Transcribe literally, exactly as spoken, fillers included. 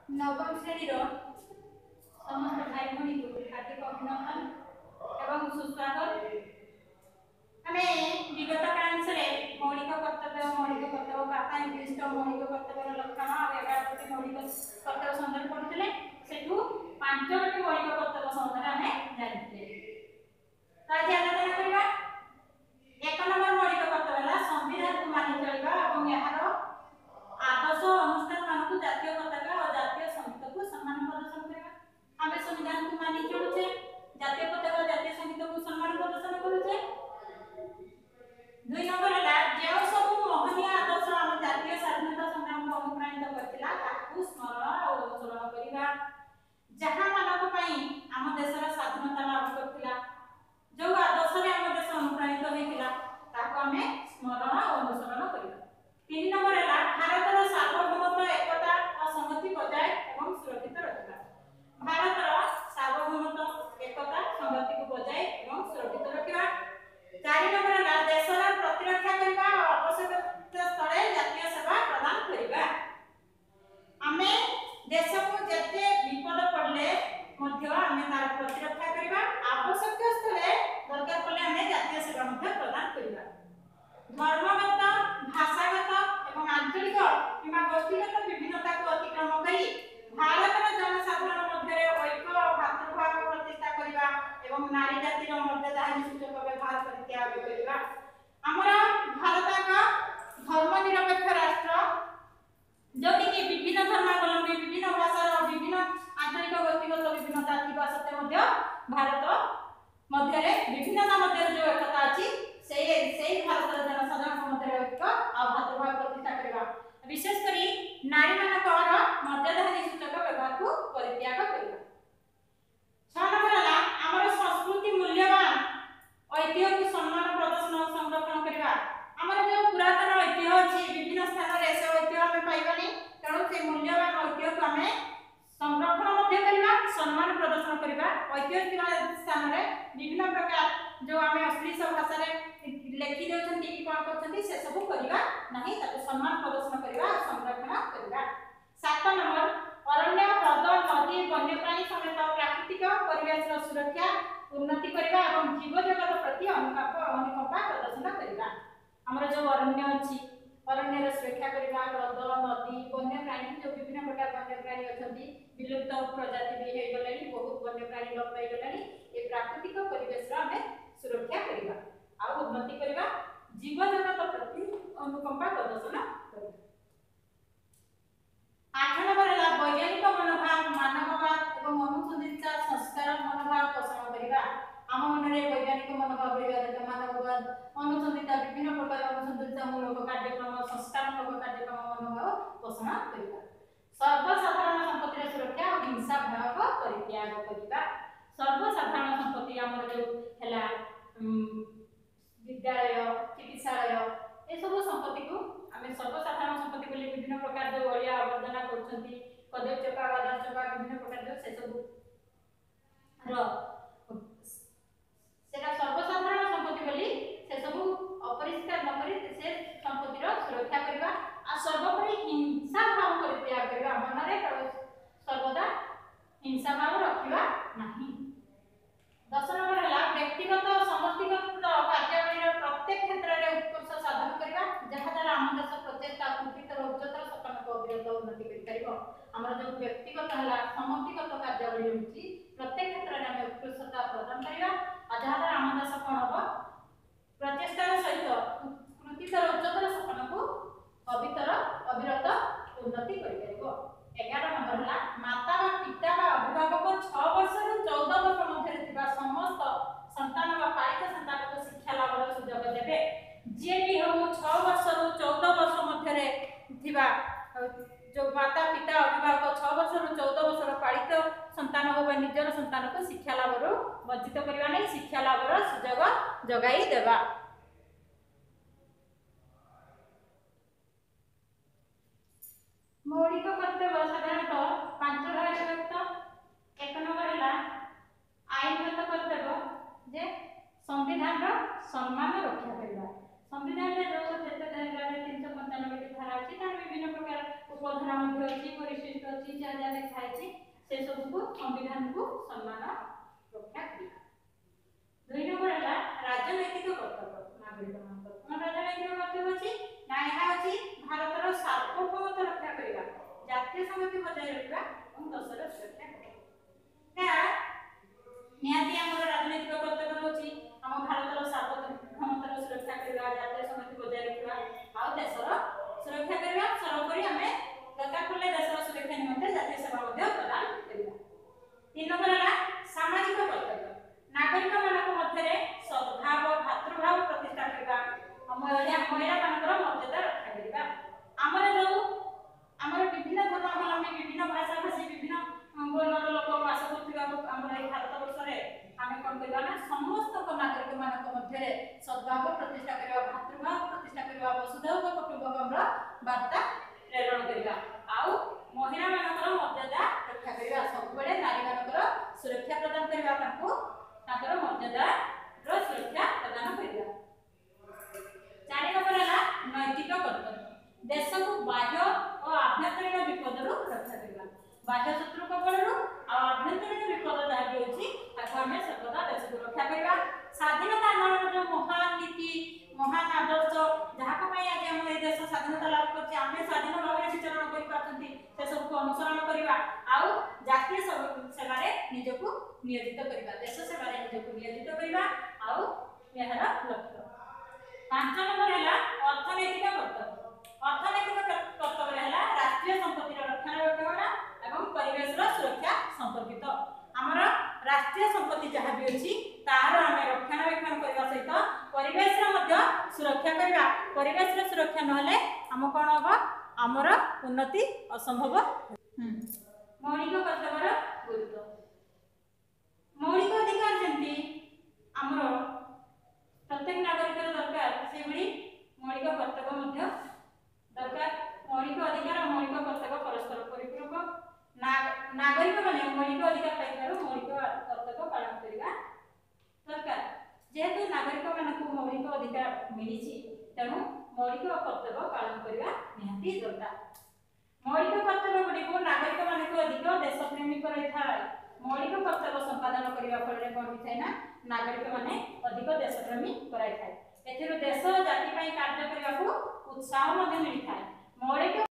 नवम श्रेणी समस्त भाई भौणी को हार्दिक अभिनंदन एवं सुस्वागत। आम विगत कांश मौलिक कर्तव्य मौलिक कर्तव्य बापा इंग्लिश मौलिक कर्तव्य लक्षण और एगारटी मौलिक कर्तव्य संदर्भ पढ़ुते सेठू पांच गोटी मौलिक कर्तव्य संदर्भ आम जानी आज आलोचना करवा। एक नंबर मौलिक कर्तव्य है संविधान को मानि चलवा और यार आदर्श अनुष्ठान मानक जातीय पताका और जातीय संगीत को सम्मान प्रदर्शन करवा। आम संविधान को मानि चलुचे जातीय पताका और जातीय संगीत को सम्मान प्रदर्शन करुचे। दुई नंबर है जो सब महनीय आदर्श आम जातीय स्वाधीनता संग्राम को अनुप्राणित करथिला ताकू स्मरण और अनुसरण करवा। जहां मानक पई आम देशर स्वाधीनता लाभ करथिला जो आदर्श रे आम देश अनुप्राणित होइथिला ताकू आम स्मरण और अनुसरण करवा। तीन नंबर है भारतर सार्वभौमत्व एकता और संहति बजाय एवं सुरक्षित रखा। भारतर सार्वभौमत्व एकता संहति को बजाय एवं सुरक्षित रखा। चार नंबर है देशर प्रतिरक्षा करबा और आवश्यक स्थले जातीय सेवा प्रदान करबा। आमे देश को जते विपद पड़ले मध्य आमे तार प्रतिरक्षा करबा आवश्यक स्थले दरकार पड़ले आमे जातीय सेवा मध्य प्रदान करबा। धर्मगत भाषागत एवं आंचलिक किंवा गोष्ठीगत विभिन्नता को अतिक्रम करी भारतर जनसाधारण मध्य ऐक्य भातृभाव प्रतिष्ठा करबा एवं नारी जातिर मर्यादा सूचक व्यवहार परित्याग करबा। हमर भारत का धर्मनिरपेक्ष राष्ट्र जोटी कि विभिन्न धर्मावलंबी विभिन्न भाषार विभिन्न आंचलिक गोष्ठीगत विभिन्नता थिबा सत्त्वे मध्य भारत मध्य विभिन्नता मध्य जो एकता अछि से से भारतर जनसाधारण मध्य ऐक्य और भातृभाव प्रतिष्ठा करबा। विशेष करी नारी मानकर मर्यादा सूचक व्यवहार को परित्याग करबा। छह नंबर है हमर संस्कृति मूल्यवान ऐतिह्य को सम्मान प्रदर्शन और संरक्षण करबा। हमर जो पुरातन ऐतिह्य अछि विभिन्न स्थान रे से ऐतिह्य हम पाइबानी तेणु से मूल्यवान ऐतिह्य को हम संरक्षण मध्य करबा सम्मान प्रदर्शन करबा। ऐतिह्य थिबा स्थान रे विभिन्न प्रकार जो हम अश्लील भाषा रे लेखि देउछन्ती कि कोन करछन्ती से सब करबा नाही ताको सम्मान प्रदर्शन करबा संरक्षण करबा। सात नंबर अरण्य ह्रद नदी वन्यप्राणी समेत प्राकृतिक परिवेश रो सुरक्षा उन्नति करबा एवं जीव जगत प्रति अनुकंपा अनुकंपा प्रदर्शन करबा। हमर जो अरण्य अछि अरण्य रो सुरक्षा करबा ह्रद नदी वन्यप्राणी जो विभिन्न प्रकार वन्यप्राणी अछन्ती विलुप्त प्रजाति भी हे गलेनी बहुत वन्यप्राणी लोप पाई गलेनी ए प्राकृतिक परिवेश रो हमें सुरक्षा करबा और उन्नति करबा जीव जगत प्रति अनुकंपा प्रदर्शन करबा। आठ नंबर है वैज्ञानिक मनोभाव मानववाद एवं अनुसंधान संस्कार मनोभाव पोषण करबा। आम मन रे वैज्ञानिक मनोभाव रे मानववाद अनुसंधान विभिन्न प्रकार अनुसंधान मूलक कार्यक्रम संस्कारमूलक कार्यक्रम मनोभाव पोषण करबा। सर्वसाधारण संपत्ति सुरक्षा और हिंसा भाव परित्याग करबा। सर्वसाधारण संपत्ति हमर जो हैला विद्यालय चिकित्सालय ए सब संपत्ति को आमे सर्वसाधारण संपत्ति बोली विभिन्न प्रकार जो अलिया आवर्जना करछन्ती कदे चका गादा चका विभिन्न प्रकार जो से सब रो सेटा सर्वसाधारण संपत्ति बोली से सब अपरिष्कार न करी से संपत्ति रो सुरक्षा करबा आ सर्वोपरि हिंसा भाव परित्याग करबा। मन रे सर्वदा हिंसा भाव रखिबा नाही। दस नंबर है व्यक्तिगत और समष्टिगत कार्यावली प्रत्येक क्षेत्र में उत्कर्ष साधन करबा जहा द्वारा आम देश प्रचेष्टा कृतित्व उच्चतर सपन को अविरत उन्नति करि परिबो। हमर जो व्यक्तिगत हला समष्टिगत कार्यावली होची प्रत्येक क्षेत्र में हम उत्कर्षता प्रदान करबा आ जहा द्वारा आम देश कोन हो प्रचेष्टार सहित कृतित्व उच्चतर सपन को अवितर अविरत उन्नति करि परिबो। ग्यारह नंबर है माता व पिता व अभिभावक छह वर्ष रु चौदह वर्ष मध्य थिबा समस्त संतान व पालित संतान को शिक्षा लाभर सुयोग देबे। जे भी हो छह वर्ष रु चौदह वर्ष मध्य रे थिबा जो माता पिता अभिभावक छह वर्ष रु चौदह वर्ष रो पालित संतान हो निजर संतान को शिक्षा लाभर वंचित करबा नै शिक्षा लाभर सुयोग जगाई देबा। मौलिक कर्तव्य साधारणतः पांच भाग विभक्त। एक नंबर है आईनगत कर्तव्य जे संविधान रो सम्मान रक्षा करबा। संविधान रे जो जते तीन सौ पंचानवे टी धारा अछि तार विभिन्न प्रकार उपधारा मध्य अछि परिशिष्ट अछि जा जा लिखा अछि से सब को संविधान को सम्मान रक्षा करिबा। दुई नंबर है राजनैतिक कर्तव्य नागरिक मान कोन राजनैतिक कर्तव्य अछि ना ଏହା अछि भारतर सार्वभौमत्व रक्षा करिबा जातीय संगति बजाय रखिबा और देशर सुरक्षा करिबा ना नियाति हमर राजनैतिक कर्तव्य अछि हम भारतर सार्वभौमत्व सुरक्षा करिबा जातीय संगति बजाय रखिबा और देशर सुरक्षा करिबा सर्वोपरि हमें दरकार पड़ले देशर सुरक्षा निमंते जातीय सेवा मध्ये प्रदान करिबा। तीन नंबर है सामाजिक कर्तव्य नागरिक मानक मध्य सद्भाव भातृभाव प्रतिष्ठा करिबा महिला महिला मानकर मर्यादा रक्षा करिबा। हमर जो हमर विभिन्न धर्मावलंबी विभिन्न भाषा भाषी विभिन्न वर्णर लोक वास करथिबा हमर ए भारत वर्ष रे हमें कोन करिबा ना समस्त नागरिक मानक मध्य सद्भाव प्रतिष्ठा करिबा भातृभाव प्रतिष्ठा करिबा वसुधैव कुटुंबकम वार्ता प्रेरण करिबा आउ महिला मानकर मर्यादा रक्षा करिबा सब बेले नारी मानकर सुरक्षा प्रदान करिबा ताको ताकर मर्यादा रो सुरक्षा प्रदान करिबा। चार नंबर है नैतिक कर्तव्य देश को बाह्य और आभ्यंतरीण विपद रु रक्षा करिबा बाह्य शत्रु कबल रु और आभ्यंतरीण विपद जहा भी होची ताको हमें सर्वदा देश को रक्षा करिबा। स्वाधीनता आंदोलन जो महान नीति महान आदर्श जहा को पई आज हम ए देश स्वाधीनता लाभ करछि हमें स्वाधीन भाव में विचरण करि पाछंती से सब को अनुसरण करिबा आउ जातीय सेवा रे निजको नियोजित करिबा देश सेवा रे निजको नियोजित करिबा आउ एहर लक्ष्य। पांच नंबर है अर्थनैतिक कर्तव्य अर्थनैतिक कर्तव्य है राष्ट्रीय संपत्ति रक्षणाबेक्षण एवं परिवेश सुरक्षा संपर्कित हमर राष्ट्रीय संपत्ति जहा भी अछि तार हमें रक्षणाबेक्षण करबा सहित परिवेश रे मध्य सुरक्षा करबा परिवेश रे सुरक्षा नहले हम कोन होबा हमर उन्नति असंभव। मौलिक कर्तव्यर गुरुत्व मौलिक अधिकार जेंति हमर प्रत्येक नागरिक दरकार से भली मौलिक कर्तव्य मध्य दरकार मौलिक अधिकार और मौलिक कर्तव्य परस्पर परिपूरक नागरिक माने मौलिक अधिकार पाइबार मौलिक कर्तव्य पालन करिबा दरकार जेहेतु नागरिक मानक मौलिक अधिकार मिलिछि तेणु मौलिक कर्तव्य पालन करिबा निहाती दरकार। मौलिक कर्तव्य गुडी को नागरिक मानक अधिक देशप्रेमी करैथाय मौलिक कर्तव्य संपादन करिबा फଳରେ कोन होइथाय ना नागरिक माने अधिक देशप्रेमी कराइथाय एथिरो देश जाति पई कार्य करिबाकू उत्साह मध्ये मिलिथाय। मौलिक